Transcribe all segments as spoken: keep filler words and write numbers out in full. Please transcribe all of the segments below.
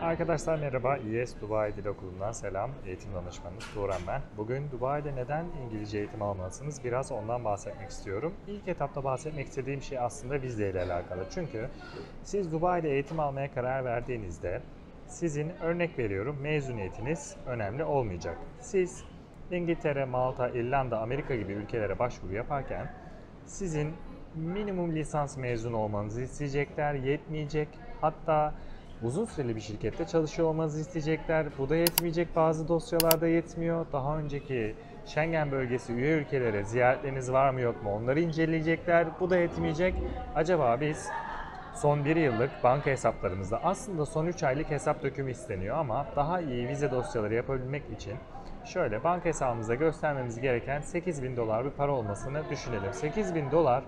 Arkadaşlar merhaba, İ S Dubai Dil Okulu'ndan selam. Eğitim danışmanınız Turan ben. Bugün Dubai'de neden İngilizce eğitim almalısınız? Biraz ondan bahsetmek istiyorum. İlk etapta bahsetmek istediğim şey aslında vize ile alakalı. Çünkü siz Dubai'de eğitim almaya karar verdiğinizde sizin örnek veriyorum mezuniyetiniz önemli olmayacak. Siz İngiltere, Malta, İrlanda, Amerika gibi ülkelere başvuru yaparken sizin minimum lisans mezunu olmanızı isteyecekler, yetmeyecek. Hatta uzun süreli bir şirkette çalışıyor olmanızı isteyecekler. Bu da yetmeyecek, bazı dosyalarda yetmiyor. Daha önceki Schengen bölgesi üye ülkelere ziyaretleriniz var mı yok mu onları inceleyecekler. Bu da yetmeyecek. Acaba biz son bir yıllık banka hesaplarımızda aslında son üç aylık hesap dökümü isteniyor ama daha iyi vize dosyaları yapabilmek için şöyle banka hesabımızda göstermemiz gereken sekiz bin dolar bir para olmasını düşünelim. sekiz bin dolar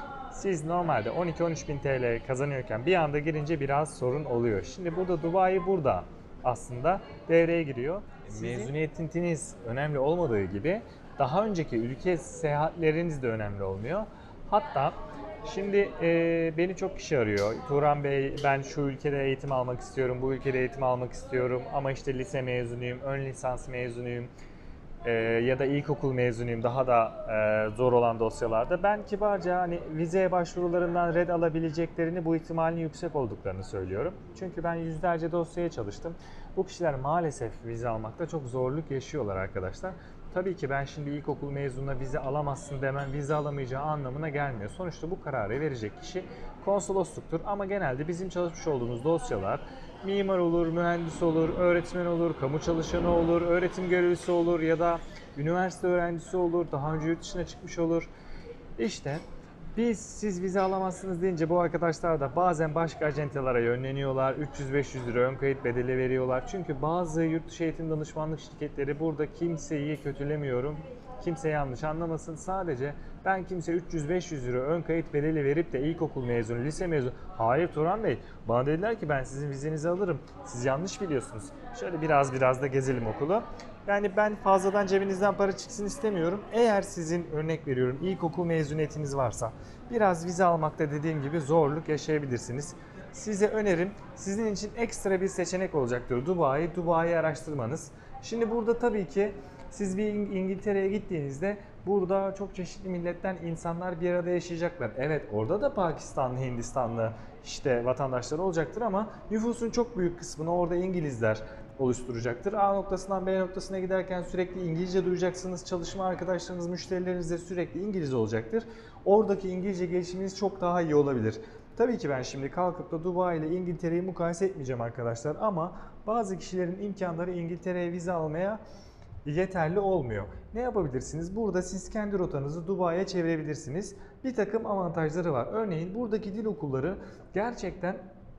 siz normalde on iki on üç bin T L kazanıyorken bir anda girince biraz sorun oluyor. Şimdi burada Dubai burada aslında devreye giriyor. Mezuniyetiniz önemli olmadığı gibi daha önceki ülke seyahatleriniz de önemli olmuyor. Hatta şimdi e, beni çok kişi arıyor. Turan Bey, ben şu ülkede eğitim almak istiyorum, bu ülkede eğitim almak istiyorum ama işte lise mezunuyum, ön lisans mezunuyum e, ya da ilkokul mezunuyum, daha da e, zor olan dosyalarda. Ben kibarca hani vize başvurularından red alabileceklerini, bu ihtimalin yüksek olduklarını söylüyorum. Çünkü ben yüzlerce dosyaya çalıştım. Bu kişiler maalesef vize almakta çok zorluk yaşıyorlar arkadaşlar. Tabii ki ben şimdi ilkokul mezununa vize alamazsın demem vize alamayacağı anlamına gelmiyor. Sonuçta bu kararı verecek kişi konsolosluktur ama genelde bizim çalışmış olduğumuz dosyalar mimar olur, mühendis olur, öğretmen olur, kamu çalışanı olur, öğretim görevlisi olur ya da üniversite öğrencisi olur, daha önce yurt dışına çıkmış olur. İşte biz siz vize alamazsınız deyince bu arkadaşlar da bazen başka acentelere yönleniyorlar. üç yüz beş yüz lira ön kayıt bedeli veriyorlar. Çünkü bazı yurt dışı eğitim danışmanlık şirketleri, burada kimseyi kötülemiyorum, kimse yanlış anlamasın. Sadece ben kimse üç yüz beş yüz lira ön kayıt bedeli verip de ilkokul mezunu, lise mezunu. Hayır Turan Bey, bana dediler ki ben sizin vizenizi alırım. Siz yanlış biliyorsunuz. Şöyle biraz biraz da gezelim okulu. Yani ben fazladan cebinizden para çıksın istemiyorum. Eğer sizin örnek veriyorum ilkokul mezuniyetiniz varsa biraz vize almakta dediğim gibi zorluk yaşayabilirsiniz. Size önerim sizin için ekstra bir seçenek olacaktır Dubai, Dubai'yi araştırmanız. Şimdi burada tabii ki siz bir İngiltere'ye gittiğinizde burada çok çeşitli milletten insanlar bir arada yaşayacaklar. Evet, orada da Pakistanlı, Hindistanlı işte vatandaşlar olacaktır ama nüfusun çok büyük kısmını orada İngilizler oluşturacaktır. A noktasından B noktasına giderken sürekli İngilizce duyacaksınız. Çalışma arkadaşlarınız, müşterileriniz de sürekli İngiliz olacaktır. Oradaki İngilizce gelişiminiz çok daha iyi olabilir. Tabii ki ben şimdi kalkıp da Dubai ile İngiltere'yi mukayese etmeyeceğim arkadaşlar ama bazı kişilerin imkanları İngiltere'ye vize almaya yeterli olmuyor. Ne yapabilirsiniz? Burada siz kendi rotanızı Dubai'ye çevirebilirsiniz. Bir takım avantajları var. Örneğin buradaki dil okulları gerçekten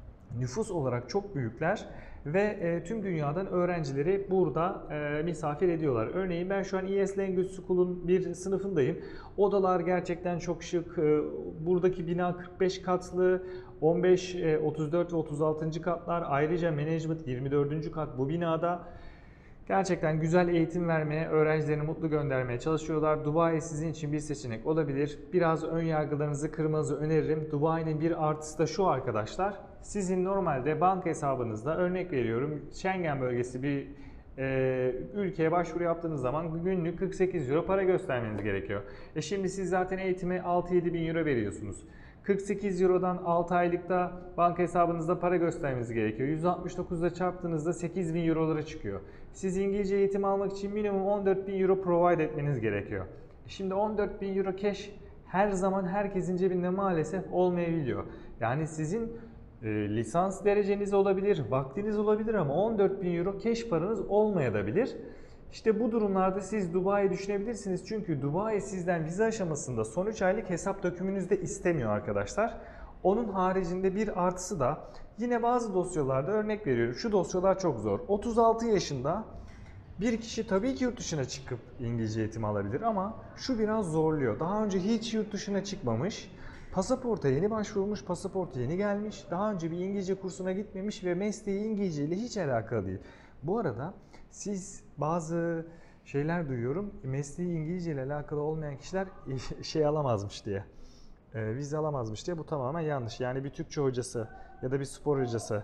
nüfus olarak çok büyükler ve e, tüm dünyadan öğrencileri burada e, misafir ediyorlar. Örneğin ben şu an İ S Language School'un bir sınıfındayım. Odalar gerçekten çok şık. E, buradaki bina kırk beş katlı, on beş, e, otuz dört ve otuz altıncı katlar. Ayrıca management yirmi dördüncü kat bu binada. Gerçekten güzel eğitim vermeye, öğrencilerini mutlu göndermeye çalışıyorlar. Dubai sizin için bir seçenek olabilir. Biraz ön yargılarınızı kırmanızı öneririm. Dubai'nin bir artısı da şu arkadaşlar. Sizin normalde banka hesabınızda, örnek veriyorum, Schengen bölgesi bir e, ülkeye başvuru yaptığınız zaman günlük kırk sekiz euro para göstermeniz gerekiyor. E şimdi siz zaten eğitime altı yedi bin euro veriyorsunuz. kırk sekiz eurodan altı aylıkta banka hesabınızda para göstermeniz gerekiyor. yüz altmış dokuzda çarptığınızda sekiz bin eurolara çıkıyor. Siz İngilizce eğitim almak için minimum on dört bin euro provide etmeniz gerekiyor. Şimdi on dört bin euro cash her zaman herkesin cebinde maalesef olmayabiliyor. Yani sizin e, lisans dereceniz olabilir, vaktiniz olabilir ama on dört bin euro cash paranız olmayabilir. İşte bu durumlarda siz Dubai'yi düşünebilirsiniz. Çünkü Dubai sizden vize aşamasında son üç aylık hesap dökümünüzde istemiyor arkadaşlar. Onun haricinde bir artısı da yine bazı dosyalarda, örnek veriyorum, şu dosyalar çok zor. otuz altı yaşında bir kişi tabii ki yurt dışına çıkıp İngilizce eğitimi alabilir ama şu biraz zorluyor. Daha önce hiç yurt dışına çıkmamış, pasaporta yeni başvurmuş, pasaport yeni gelmiş, daha önce bir İngilizce kursuna gitmemiş ve mesleği İngilizce ile hiç alakalı değil. Bu arada siz bazı şeyler duyuyorum, mesleği İngilizce ile alakalı olmayan kişiler şey alamazmış diye, e, vize alamazmış diye. Bu tamamen yanlış. Yani bir Türkçe hocası ya da bir spor hocası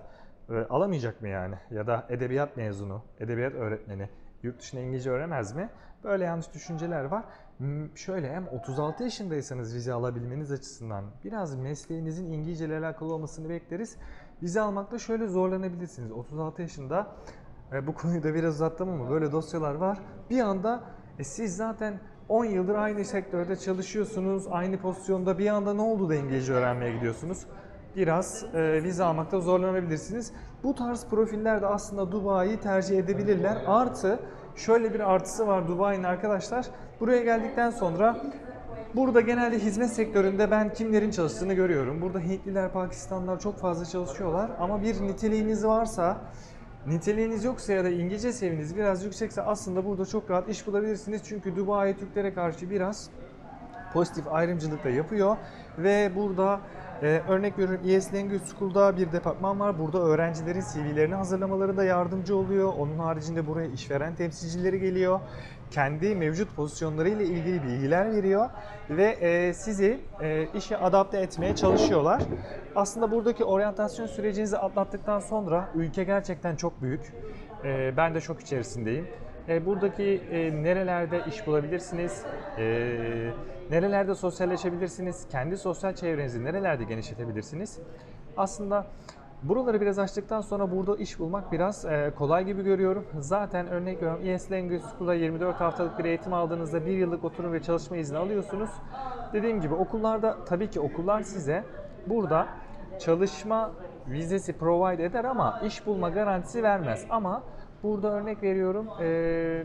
e, alamayacak mı yani? Ya da edebiyat mezunu, edebiyat öğretmeni yurt dışında İngilizce öğrenemez mi? Böyle yanlış düşünceler var. Hmm, Şöyle, hem otuz altı yaşındaysanız vize alabilmeniz açısından biraz mesleğinizin İngilizce ile alakalı olmasını bekleriz. Vize almakta şöyle zorlanabilirsiniz. otuz altı yaşında, e, bu konuyu da biraz uzattım ama böyle dosyalar var. Bir anda e, siz zaten on yıldır aynı sektörde çalışıyorsunuz, aynı pozisyonda, bir anda ne oldu da İngilizce öğrenmeye gidiyorsunuz? Biraz e, vize almakta zorlanabilirsiniz. Bu tarz profiller de aslında Dubai'yi tercih edebilirler. Artı şöyle bir artısı var Dubai'nin arkadaşlar. Buraya geldikten sonra burada genelde hizmet sektöründe ben kimlerin çalıştığını görüyorum. Burada Hintliler, Pakistanlılar çok fazla çalışıyorlar. Ama bir niteliğiniz varsa, niteliğiniz yoksa ya da İngilizce seviyeniz biraz yüksekse aslında burada çok rahat iş bulabilirsiniz. Çünkü Dubai Türklere karşı biraz pozitif ayrımcılık da yapıyor ve burada e, örnek veriyorum, E S Language School'da bir departman var. Burada öğrencilerin C V'lerini hazırlamalarında yardımcı oluyor. Onun haricinde buraya işveren temsilcileri geliyor. Kendi mevcut pozisyonlarıyla ilgili bilgiler veriyor ve e, sizi e, işe adapte etmeye çalışıyorlar. Aslında buradaki oryantasyon sürecinizi atlattıktan sonra ülke gerçekten çok büyük. E, ben de şok içerisindeyim. E, buradaki e, nerelerde iş bulabilirsiniz, e, nerelerde sosyalleşebilirsiniz, kendi sosyal çevrenizi nerelerde genişletebilirsiniz. Aslında buraları biraz açtıktan sonra burada iş bulmak biraz e, kolay gibi görüyorum. Zaten örnek veriyorum, E S Language School'da yirmi dört haftalık bir eğitim aldığınızda bir yıllık oturum ve çalışma izni alıyorsunuz. Dediğim gibi okullarda, tabii ki okullar size burada çalışma vizesi provide eder ama iş bulma garantisi vermez. Ama burada örnek veriyorum, e,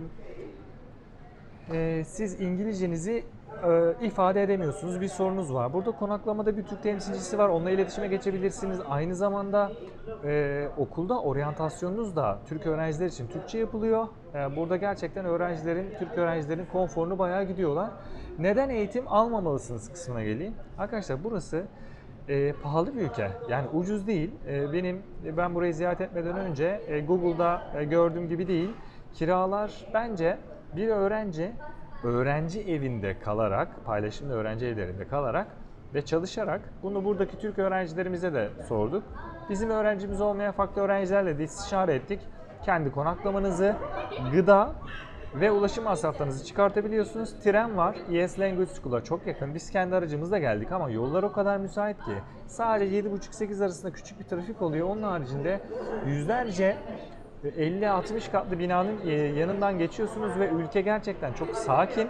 e, siz İngilizcenizi e, ifade edemiyorsunuz, bir sorunuz var. Burada konaklamada bir Türk temsilcisi var, onunla iletişime geçebilirsiniz. Aynı zamanda e, okulda oryantasyonunuz da Türk öğrenciler için Türkçe yapılıyor. E, burada gerçekten öğrencilerin, Türk öğrencilerin konforunu bayağı gidiyorlar. Neden eğitim almamalısınız kısmına geleyim. Arkadaşlar burası E, pahalı bir ülke. Yani ucuz değil. E, benim ben burayı ziyaret etmeden önce e, Google'da e, gördüğüm gibi değil. Kiralar bence bir öğrenci öğrenci evinde kalarak, paylaşımlı öğrenci evlerinde kalarak ve çalışarak, bunu buradaki Türk öğrencilerimize de sorduk. Bizim öğrencimiz olmayan farklı öğrencilerle de istişare ettik. Kendi konaklamanızı, gıda ve ulaşım masraflarınızı çıkartabiliyorsunuz. Tren var. E S Language School'a çok yakın. Biz kendi aracımızla geldik ama yollar o kadar müsait ki. Sadece yedi buçuk sekiz arasında küçük bir trafik oluyor. Onun haricinde yüzlerce elli altmış katlı binanın yanından geçiyorsunuz ve ülke gerçekten çok sakin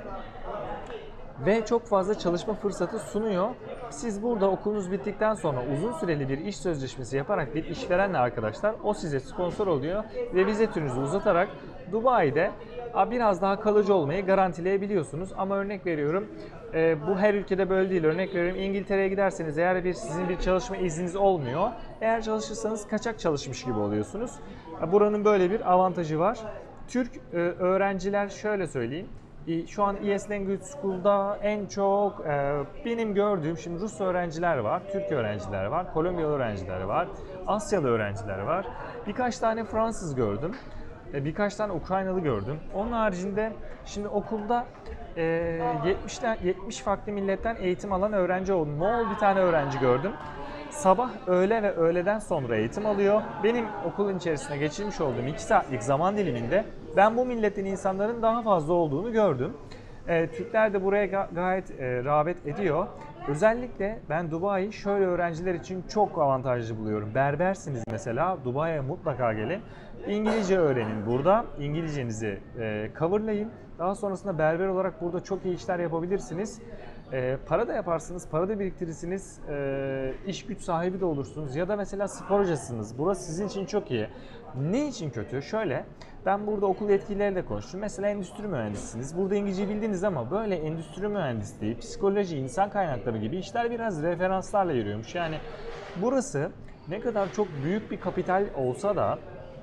ve çok fazla çalışma fırsatı sunuyor. Siz burada okulunuz bittikten sonra uzun süreli bir iş sözleşmesi yaparak bir işverenle arkadaşlar, o size sponsor oluyor ve vize türünüzü uzatarak Dubai'de biraz daha kalıcı olmayı garantileyebiliyorsunuz. Ama örnek veriyorum, bu her ülkede böyle değil. Örnek veriyorum, İngiltere'ye giderseniz eğer bir sizin bir çalışma izniniz olmuyor. Eğer çalışırsanız kaçak çalışmış gibi oluyorsunuz. Buranın böyle bir avantajı var. Türk öğrenciler, şöyle söyleyeyim, şu an E S Language School'da en çok e, benim gördüğüm, şimdi Rus öğrenciler var, Türk öğrenciler var, Kolombiyalı öğrenciler var, Asyalı öğrenciler var. Birkaç tane Fransız gördüm, e, birkaç tane Ukraynalı gördüm. Onun haricinde şimdi okulda e, yetmişten, yetmiş farklı milletten eğitim alan öğrenci oldu. Moğol bir tane öğrenci gördüm. Sabah, öğle ve öğleden sonra eğitim alıyor. Benim okulun içerisinde geçirmiş olduğum iki saatlik zaman diliminde ben bu milletin insanların daha fazla olduğunu gördüm. E, Türkler de buraya ga- gayet e, rağbet ediyor. Özellikle ben Dubai'yi şöyle öğrenciler için çok avantajlı buluyorum. Berbersiniz mesela, Dubai'ye mutlaka gelin. İngilizce öğrenin burada. İngilizcenizi e, coverlayın. Daha sonrasında berber olarak burada çok iyi işler yapabilirsiniz. E, para da yaparsınız, para da biriktirirsiniz, e, iş güç sahibi de olursunuz ya da mesela spor hocasınız. Burası sizin için çok iyi. Ne için kötü? Şöyle, ben burada okul yetkilileriyle konuştum. Mesela endüstri mühendisisiniz. Burada İngilizce bildiniz ama böyle endüstri mühendisliği, psikoloji, insan kaynakları gibi işler biraz referanslarla yürüyormuş. Yani burası ne kadar çok büyük bir kapital olsa da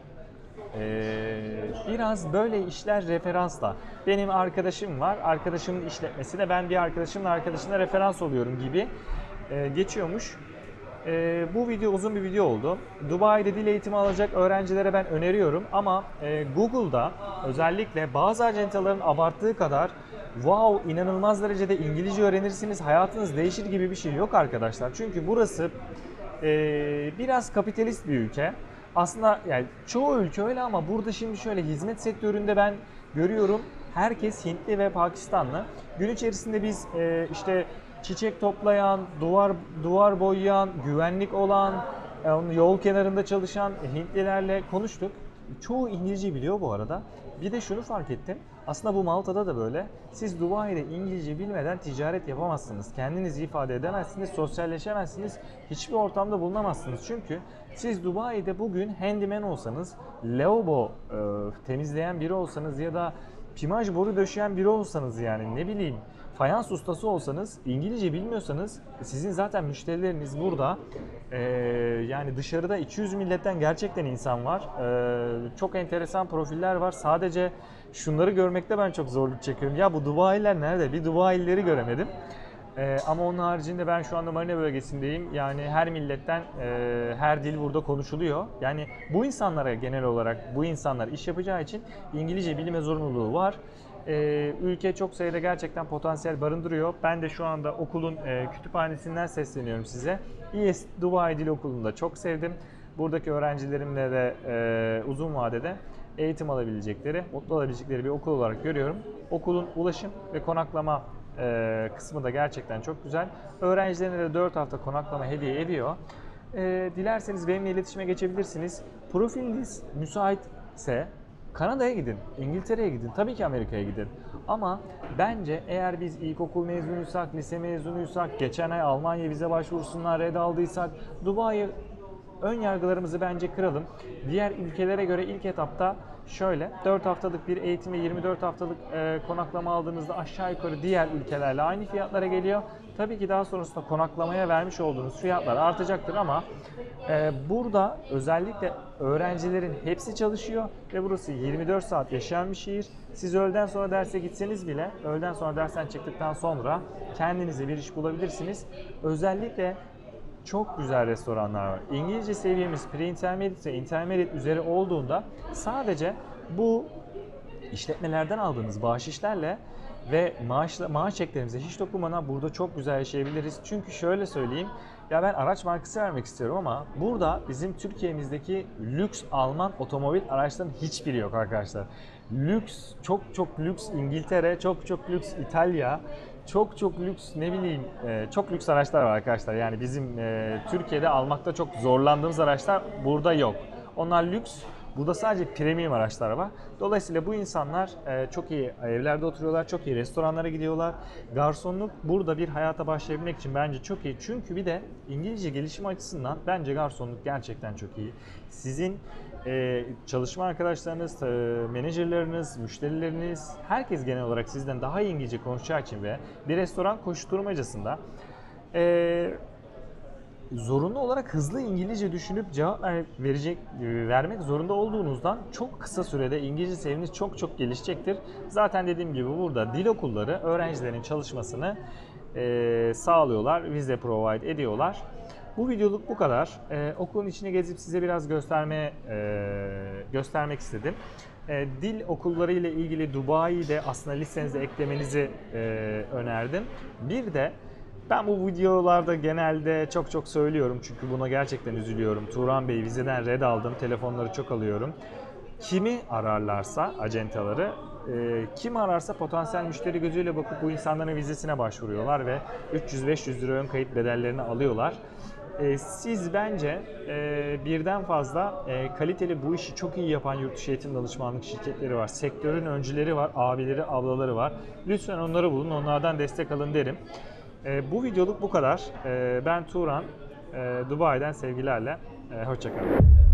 Ee, biraz böyle işler referansla. Benim arkadaşım var, arkadaşımın işletmesine ben bir arkadaşımla arkadaşına referans oluyorum gibi e, geçiyormuş. E, bu video uzun bir video oldu. Dubai'de dil eğitimi alacak öğrencilere ben öneriyorum ama e, Google'da özellikle bazı acentaların abarttığı kadar wow, inanılmaz derecede İngilizce öğrenirsiniz, hayatınız değişir gibi bir şey yok arkadaşlar. Çünkü burası e, biraz kapitalist bir ülke. Aslında yani çoğu ülke öyle ama burada şimdi şöyle hizmet sektöründe ben görüyorum herkes Hintli ve Pakistanlı. Gün içerisinde biz e, işte çiçek toplayan, duvar duvar boyayan, güvenlik olan, e, yol kenarında çalışan Hintlilerle konuştuk. Çoğu İngilizce biliyor bu arada. Bir de şunu fark ettim. Aslında bu Malta'da da böyle. Siz Dubai'de İngilizce bilmeden ticaret yapamazsınız. Kendinizi ifade edemezsiniz, sosyalleşemezsiniz. Hiçbir ortamda bulunamazsınız. Çünkü siz Dubai'de bugün handyman olsanız, lavabo e, temizleyen biri olsanız ya da pimaj boru döşeyen biri olsanız yani ne bileyim fayans ustası olsanız, İngilizce bilmiyorsanız sizin zaten müşterileriniz burada. Ee, yani dışarıda iki yüz milletten gerçekten insan var. Ee, çok enteresan profiller var. Sadece şunları görmekte ben çok zorluk çekiyorum. Ya bu Dubai'liler nerede? Bir Dubai'lileri göremedim. Ee, ama onun haricinde ben şu anda Marina bölgesindeyim. Yani her milletten, e, her dil burada konuşuluyor. Yani bu insanlara genel olarak, bu insanlar iş yapacağı için İngilizce bilme zorunluluğu var. Ee, ülke çok sayıda gerçekten potansiyel barındırıyor. Ben de şu anda okulun e, kütüphanesinden sesleniyorum size. İ S Dubai Dil Okulu'nda çok sevdim. Buradaki öğrencilerimle de e, uzun vadede eğitim alabilecekleri, mutlu olabilecekleri bir okul olarak görüyorum. Okulun ulaşım ve konaklama e, kısmı da gerçekten çok güzel. Öğrencilerine de dört hafta konaklama hediye ediyor. E, dilerseniz benimle iletişime geçebilirsiniz. Profiliniz müsaitse Kanada'ya gidin, İngiltere'ye gidin, tabii ki Amerika'ya gidin. Ama bence eğer biz ilkokul mezunuysak, lise mezunuysak, geçen ay Almanya vize başvurusundan red aldıysak, Dubai ön yargılarımızı bence kıralım. Diğer ülkelere göre ilk etapta şöyle, dört haftalık bir eğitime yirmi dört haftalık e, konaklama aldığınızda aşağı yukarı diğer ülkelerle aynı fiyatlara geliyor. Tabii ki daha sonrasında konaklamaya vermiş olduğunuz fiyatlar artacaktır ama e, burada özellikle öğrencilerin hepsi çalışıyor ve burası yirmi dört saat yaşayan bir şehir. Siz öğleden sonra derse gitseniz bile, öğleden sonra dersten çıktıktan sonra kendinize bir iş bulabilirsiniz. Özellikle çok güzel restoranlar var. İngilizce seviyemiz pre-intermediate ve intermediate üzeri olduğunda sadece bu işletmelerden aldığımız bahşişlerle ve maaş, maaş çeklerimize hiç dokunmadan burada çok güzel yaşayabiliriz. Çünkü şöyle söyleyeyim, ya ben araç markası vermek istiyorum ama burada bizim Türkiye'mizdeki lüks Alman otomobil araçlarının hiçbiri yok arkadaşlar. Lüks, çok çok lüks İngiltere, çok çok lüks İtalya, çok çok lüks ne bileyim çok lüks araçlar var arkadaşlar. Yani bizim Türkiye'de almakta çok zorlandığımız araçlar burada yok. Onlar lüks. Burada sadece premium araçlar var. Dolayısıyla bu insanlar çok iyi evlerde oturuyorlar, çok iyi restoranlara gidiyorlar. Garsonluk burada bir hayata başlayabilmek için bence çok iyi. Çünkü bir de İngilizce gelişim açısından bence garsonluk gerçekten çok iyi. Sizin çalışma arkadaşlarınız, menajerleriniz, müşterileriniz, herkes genel olarak sizden daha iyi İngilizce konuşacağı için ve bir restoran koşturmacasında zorunlu olarak hızlı İngilizce düşünüp cevap verecek, vermek zorunda olduğunuzdan çok kısa sürede İngilizce seviyeniz çok çok gelişecektir. Zaten dediğim gibi burada dil okulları öğrencilerin çalışmasını e, sağlıyorlar, vize provide ediyorlar. Bu videoluk bu kadar. E, okulun içine gezip size biraz göstermeye e, göstermek istedim. E, dil okulları ile ilgili Dubai'de aslında listenize eklemenizi e, önerdim. Bir de ben bu videolarda genelde çok çok söylüyorum çünkü buna gerçekten üzülüyorum. Turan Bey vizeden red aldım, telefonları çok alıyorum. Kimi ararlarsa acentaları, e, kim ararsa potansiyel müşteri gözüyle bakıp bu insanların vizesine başvuruyorlar ve üç yüz beş yüz lira ön kayıt bedellerini alıyorlar. E, siz bence e, birden fazla e, kaliteli bu işi çok iyi yapan yurt dışı eğitim danışmanlık şirketleri var. Sektörün öncüleri var, abileri, ablaları var. Lütfen onları bulun, onlardan destek alın derim. E, bu videoluk bu kadar. E, ben Turan, e, Dubai'den sevgilerle. E, hoşça kalın.